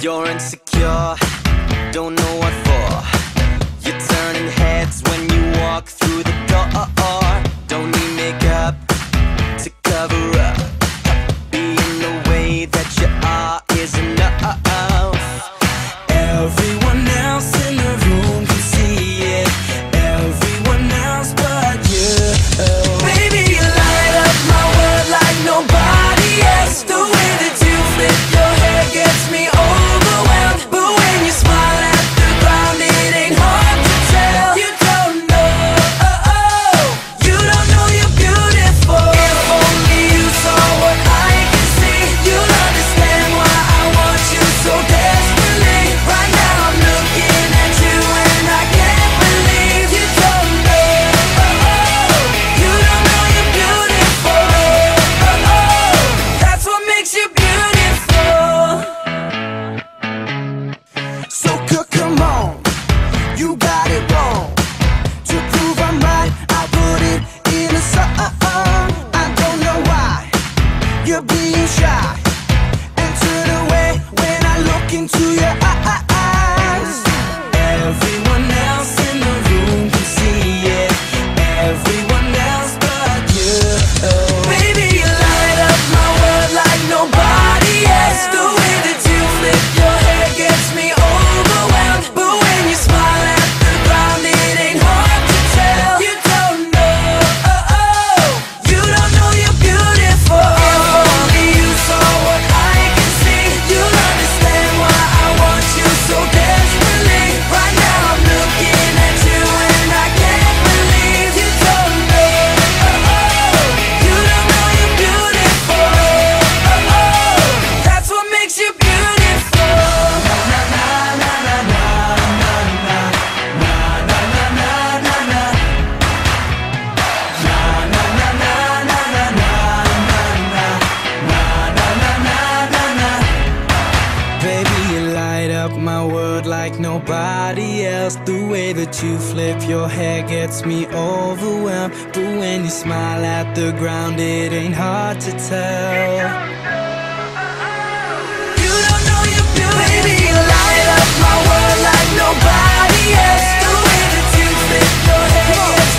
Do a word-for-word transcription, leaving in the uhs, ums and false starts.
You're insecure, don't know what for. You're turning heads when you walk through the door. Don't need makeup to cover up. Being the way that you are is enough. Everyone else in the room can see it. Everyone else but you. Baby, you light up my world like nobody else. The way that you flip your hair gets me overwhelmed. But when you smile at the ground, it ain't hard to tell. You don't know, oh, oh. You don't know you're beautiful. If only you saw what I can see, you'll understand why I want you so desperately. Right now I'm looking at you and I can't believe you don't know, oh, oh. You don't know you're beautiful, oh, oh. That's what makes you beautiful. So c- come on, you got it wrong. To prove I'm right, I put it in a song. I don't know why you're being shy and turn away when I look into your eyes. Everyone else in the room can see it. Everyone else but you. Baby, you light up my world like nobody else. The way that you flip your hair gets me overwhelmed. But when you smile at the ground, it ain't hard to tell. You don't know, oh, oh. You don't know you're beautiful. If only you saw what I can see, you'll understand why I want you so desperately. Right now I'm looking at you and I can't believe you don't know, oh, oh. You don't know you're beautiful, oh, oh. That's what makes you beautiful. Na na na na na na na na na na na na na. Na na na na na na na na na na na na. Baby, you light up my world like nobody else. The way that you flip your hair gets me overwhelmed. But when you smile at the ground, it ain't hard to tell. You don't know you're beautiful. Baby, you light up my world like nobody else. The way that you flip your hair gets